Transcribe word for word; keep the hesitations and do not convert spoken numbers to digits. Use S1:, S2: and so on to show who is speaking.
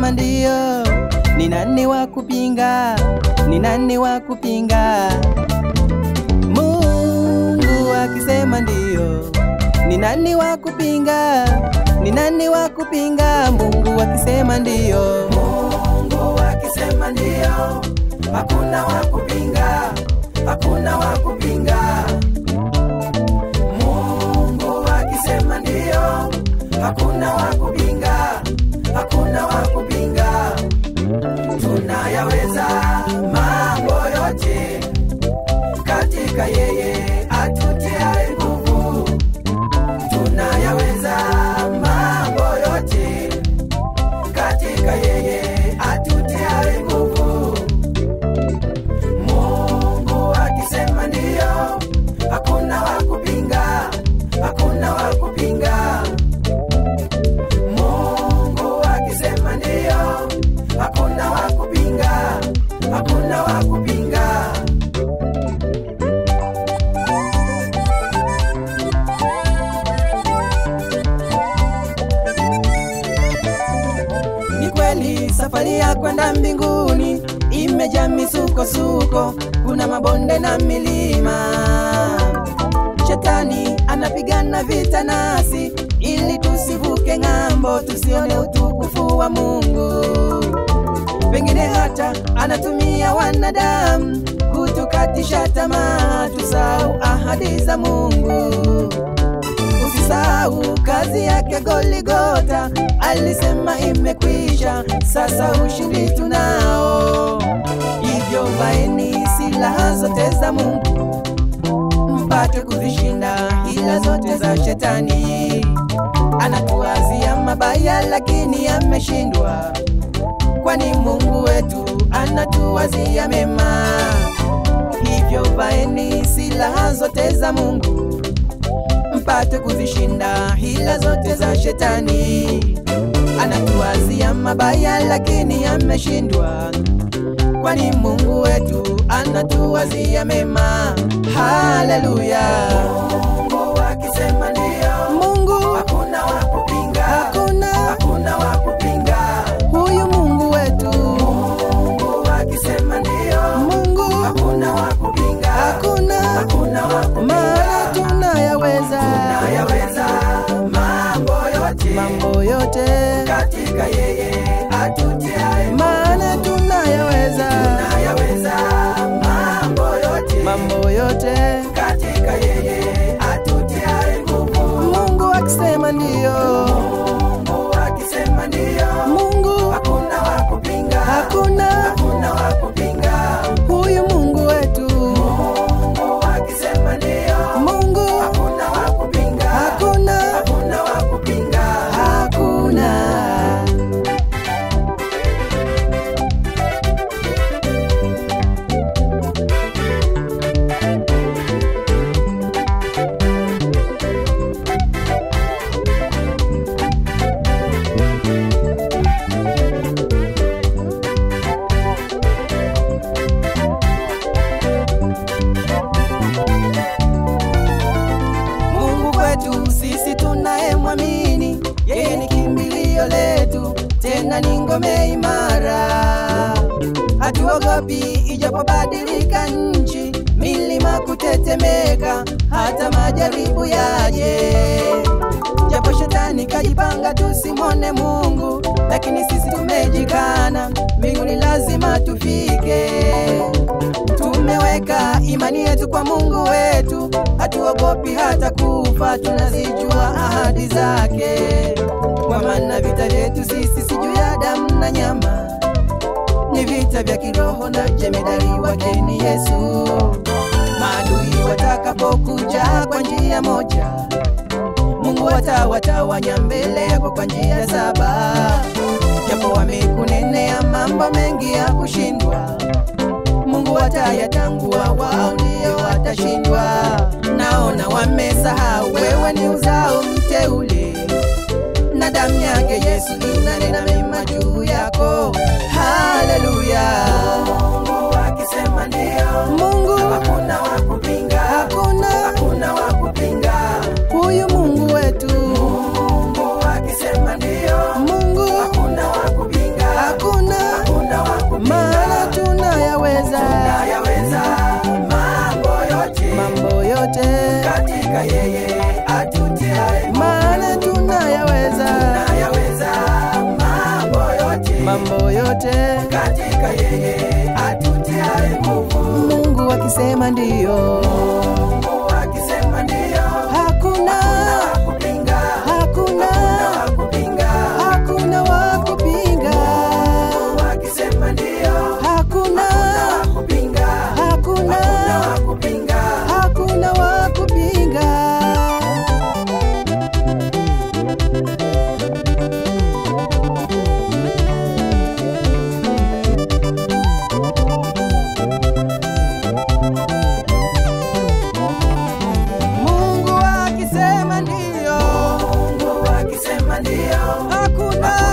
S1: akisema ndio, ni nani wa kupinga? Ni nani wa kupinga? Mungu akisema ndio, ni nani wa kupinga? Ni nani wa kupinga? Mungu akisema ndio,
S2: Mungu akisema ndio, hakuna wa kupinga, hakuna wa kupinga. Mungu akisema ndio, hakuna wa kupinga, hakuna wa kupinga. Tunayaweza mambo yote katika yeye atutiaye nguvu. Tunayaweza mambo yote katika yeye atutiaye nguvu. Mungu akisema ndio, hakuna wa kupinga, hakuna wa kupinga. Mungu akisema ndio, hakuna wa kupinga, hakuna wa kupinga.
S1: ni kweli safari ya kwenda mbinguni imejaa misukosuko, kuna mabonde na milima. Shetani anapigana vita nasi ili tusivuke ng'ambo, tusione utukufu wa Mungu. Pengine hata anatumia wanadamu kutukatisha tamaa, tusahau ahadi za Mungu. Usisahau kazi yake Goligota, alisema imekwisha, sasa ushindi tunao. Hivyo vaeni silaha zote za Mungu, mpate kuzishinda hila zote za shetani. Anatuazia mabaya lakini ameshindwa, kwani Mungu wetu anatuwazia mema. Hivyo vaeni silaha zote za Mungu, mpate kuzishinda hila zote za shetani. Anatuwazia mabaya lakini ameshindwa, kwani Mungu wetu anatuwazia mema. Haleluya.
S2: Mungu akisema ndio,
S1: Mungu
S2: hakuna wa kupinga,
S1: hakuna,
S2: hakuna wa kupinga.
S1: huyu Mungu wetu.
S2: Mungu akisema ndio,
S1: Mungu
S2: hakuna wa kupinga,
S1: hakuna,
S2: hakuna wa kupinga.
S1: maana tunayaweza,
S2: Tunayaweza mambo yote,
S1: mambo yote
S2: katika yeye atutiaye nguvu.
S1: maana tunayaweza,
S2: Tunayaweza mambo yote,
S1: mambo yote
S2: katika yeye atutiaye nguvu.
S1: Mungu akisema ndio,
S2: Mungu akisema ndio,
S1: Mungu
S2: hakuna wa kupinga,
S1: hakuna,
S2: hakuna wa kupinga.
S1: huyu Mungu wetu.
S2: Mungu akisema ndio,
S1: Mungu
S2: hakuna wa kupinga,
S1: hakuna,
S2: hakuna wa kupinga.
S1: hakuna. Mungu kwetu sisi tunayemwamini, yeye ni kimbilio letu, tena ni ngome imara. Hatuogopi ijapobadilika nchi, milima kutetemeka, hata majaribu yaje. Japo shetani kajipanga tusimone Mungu, lakini sisi tumejikana, mbinguni lazima tufike. Tumeweka imani yetu kwa Mungu wetu, hatuogopi hata kufa, tunazijua ahadi zake. Kwa maana vita vyetu sisi si juu ya damu na nyama, ni vita vya kiroho na jemedari wake ni Yesu. Maadui watakapokuja kwa njia moja, Mungu atawatawanya mbele yako kwa njia saba. Japo wamekunenea mambo mengi ya kushindwa, Mungu atayatangua, wao ndio watashindwa. Naona wamesahau wewe ni uzao mteule, na damu yake Yesu inanena mema juu yako. Haleluya.
S2: Mungu akisema ndio,
S1: Mungu
S2: hakuna wa kupinga,
S1: hakuna,
S2: hakuna wa kupinga.
S1: huyu Mungu wetu.
S2: Mungu akisema ndio,
S1: Mungu
S2: hakuna wa kupinga,
S1: yote
S2: katika yeye atutiaye nguvu.
S1: Mungu akisema ndiyo,
S2: Mungu akisema ndiyo,
S1: hakuna
S2: wa kupinga,
S1: hakuna
S2: wa kupinga.
S1: hakuna wa kupinga,
S2: Mungu akisema ndiyo,
S1: hakuna
S2: wa kupinga,
S1: hakuna
S2: wa kupinga.
S1: hakuna wa kupinga. Mungu akisema ndiyo,
S2: Mungu akisema ndiyo,
S1: hakuna